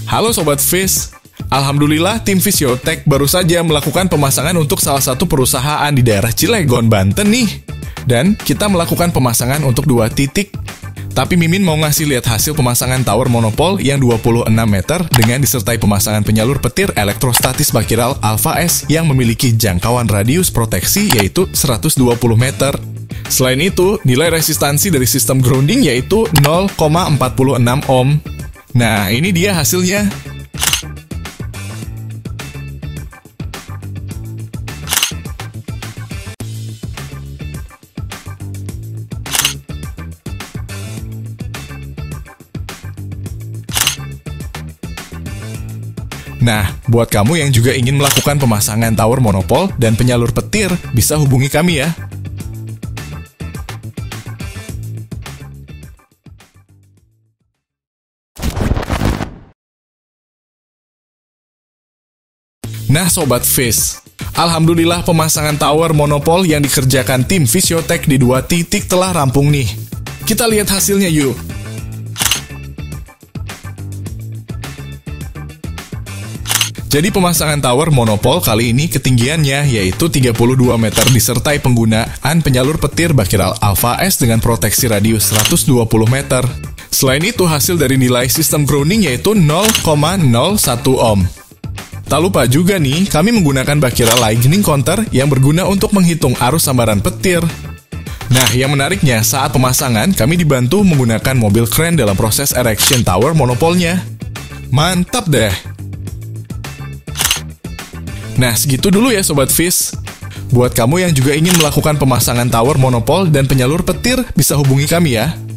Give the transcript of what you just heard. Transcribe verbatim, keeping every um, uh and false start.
Halo Sobat Fish, alhamdulillah tim Fisiotech baru saja melakukan pemasangan untuk salah satu perusahaan di daerah Cilegon, Banten nih. Dan kita melakukan pemasangan untuk dua titik. Tapi Mimin mau ngasih lihat hasil pemasangan tower monopol yang dua puluh enam meter dengan disertai pemasangan penyalur petir elektrostatis bakiral Alpha S yang memiliki jangkauan radius proteksi yaitu seratus dua puluh meter. Selain itu, nilai resistansi dari sistem grounding yaitu nol koma empat enam ohm. Nah, ini dia hasilnya. Nah, buat kamu yang juga ingin melakukan pemasangan tower monopol dan penyalur petir, bisa hubungi kami ya. Nah Sobat Fish, alhamdulillah pemasangan tower monopol yang dikerjakan tim Fisiotech di dua titik telah rampung nih. Kita lihat hasilnya yuk. Jadi pemasangan tower monopol kali ini ketinggiannya yaitu tiga puluh dua meter disertai penggunaan penyalur petir bakiral Alpha S dengan proteksi radius seratus dua puluh meter. Selain itu hasil dari nilai sistem grounding yaitu nol koma nol satu ohm. Tak lupa juga nih, kami menggunakan bakiral lightning counter yang berguna untuk menghitung arus sambaran petir. Nah, yang menariknya, saat pemasangan, kami dibantu menggunakan mobil kren dalam proses erection tower monopolnya. Mantap deh! Nah, segitu dulu ya Sobat Fish. Buat kamu yang juga ingin melakukan pemasangan tower monopol dan penyalur petir, bisa hubungi kami ya.